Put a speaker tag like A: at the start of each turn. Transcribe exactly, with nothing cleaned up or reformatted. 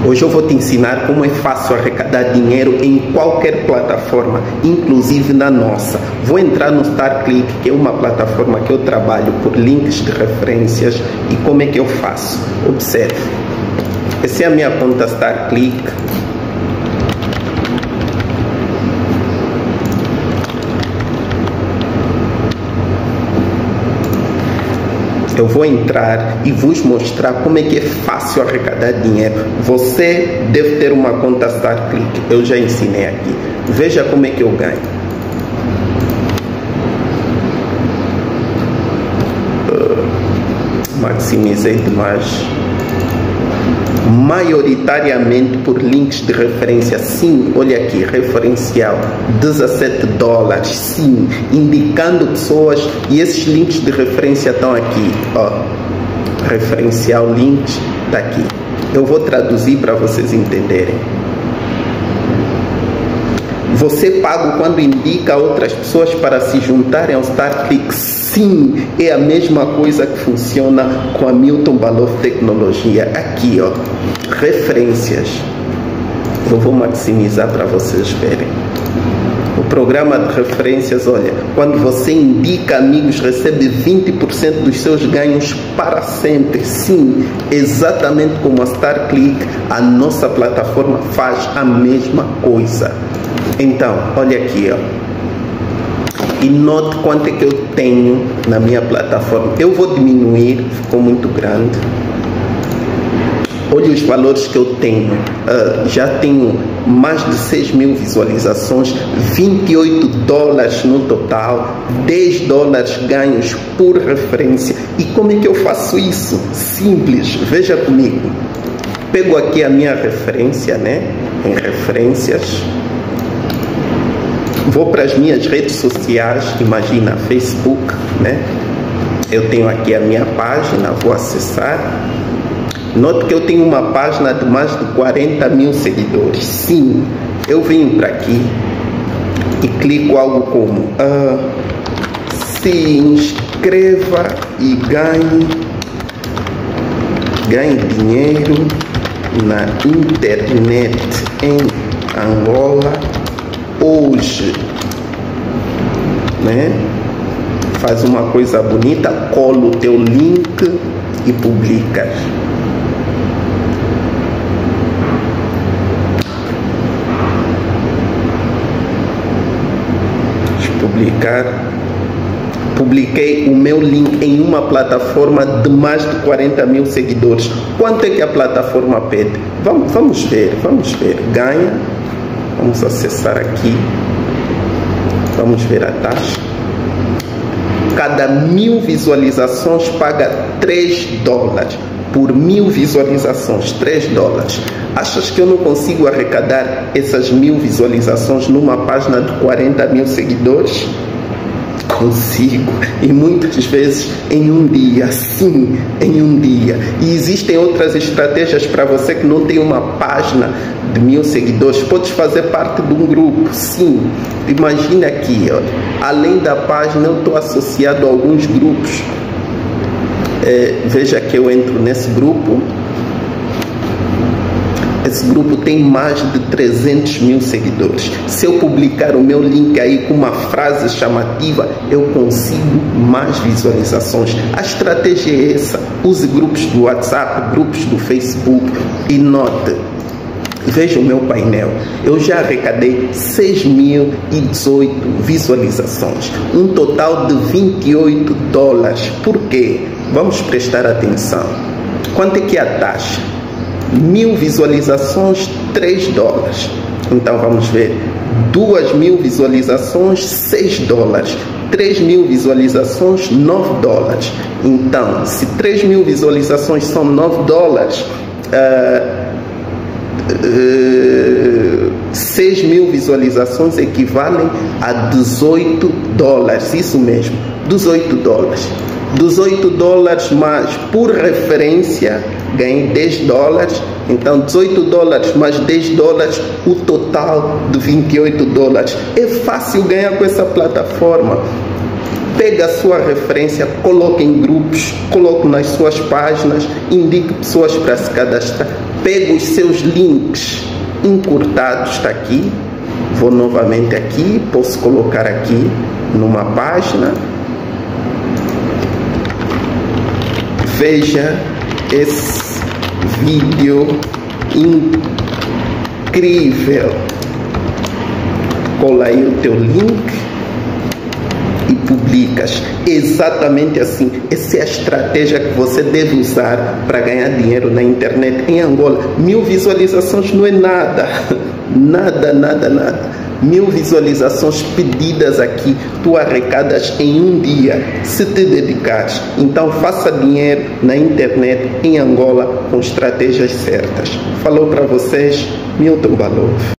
A: Hoje eu vou te ensinar como é fácil arrecadar dinheiro em qualquer plataforma, inclusive na nossa. Vou entrar no StarClick, que é uma plataforma que eu trabalho por links de referências, e como é que eu faço? Observe. Essa é a minha conta StarClick. Eu vou entrar e vos mostrar como é que é fácil arrecadar dinheiro. Você deve ter uma conta StarClick, eu já ensinei aqui. Veja como é que eu ganho. Uh, maximizei demais. Maioritariamente por links de referência. Sim, olha aqui, referencial dezessete dólares, sim, indicando pessoas, e esses links de referência estão aqui, ó, referencial links está aqui. Eu vou traduzir para vocês entenderem. Você paga quando indica outras pessoas para se juntarem ao StarClick. Sim, é a mesma coisa que funciona com a Milton Baloff Tecnologia. Aqui, ó, referências. Eu vou maximizar para vocês verem. O programa de referências, olha, quando você indica amigos, recebe vinte por cento dos seus ganhos para sempre. Sim, exatamente como a StarClick, a nossa plataforma faz a mesma coisa. Então, olha aqui, ó. E note quanto é que eu tenho na minha plataforma. Eu vou diminuir, ficou muito grande. Olha os valores que eu tenho. Uh, já tenho mais de seis mil visualizações, vinte e oito dólares no total, dez dólares ganhos por referência. E como é que eu faço isso? Simples, veja comigo. Pego aqui a minha referência, né? Em referências. Vou para as minhas redes sociais, imagina Facebook, né? Eu tenho aqui a minha página, vou acessar. Note que eu tenho uma página de mais de quarenta mil seguidores. Sim, eu venho para aqui e clico algo como uh, se inscreva e ganhe, ganhe dinheiro na internet em Angola hoje, né? Faz uma coisa bonita, cola o teu link e publica. Deixa eu publicar. Publiquei o meu link em uma plataforma de mais de quarenta mil seguidores. Quanto é que a plataforma pede? Vamos, vamos ver, vamos ver. Ganha. Vamos acessar aqui. Vamos ver a taxa. Cada mil visualizações paga três dólares. Por mil visualizações, três dólares. Achas que eu não consigo arrecadar essas mil visualizações numa página de quarenta mil seguidores? Consigo, e muitas vezes em um dia, sim, em um dia. E existem outras estratégias para você que não tem uma página de mil seguidores. Podes fazer parte de um grupo, sim. Imagina aqui, ó, além da página, eu estou associado a alguns grupos. É, veja que eu entro nesse grupo. Esse grupo tem mais de trezentos mil seguidores. Se eu publicar o meu link aí com uma frase chamativa, eu consigo mais visualizações. A estratégia é essa. Use grupos do WhatsApp, grupos do Facebook e note. Veja o meu painel. Eu já arrecadei seis mil e dezoito visualizações. Um total de vinte e oito dólares. Por quê? Vamos prestar atenção. Quanto é que é a taxa? Mil visualizações, três dólares. Então vamos ver. Duas mil visualizações, seis dólares. Três mil visualizações, nove dólares. Então, se três mil visualizações são nove dólares, uh, uh, seis mil visualizações equivalem a dezoito dólares. Isso mesmo, dezoito dólares. dezoito dólares mais por referência, ganhei dez dólares. Então dezoito dólares mais dez dólares, o total de vinte e oito dólares. É fácil ganhar com essa plataforma. Pega a sua referência, coloque em grupos, coloque nas suas páginas, indique pessoas para se cadastrar. pega os seus links encurtados, está aqui, vou novamente aqui, posso colocar aqui numa página, veja esse vídeo incrível, cola aí o teu link e publicas. Exatamente assim. Essa é a estratégia que você deve usar para ganhar dinheiro na internet em Angola. Mil visualizações não é nada, nada, nada, nada. Mil visualizações pedidas aqui, tu arrecadas em um dia, se te dedicares. Então faça dinheiro na internet em Angola com estratégias certas. Falou para vocês, Milton Balov.